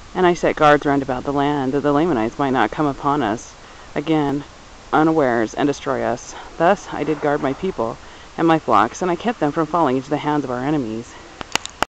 And I set guards round about the land, that the Lamanites might not come upon us again unawares, and destroy us. Thus I did guard my people and my flocks, and I kept them from falling into the hands of our enemies.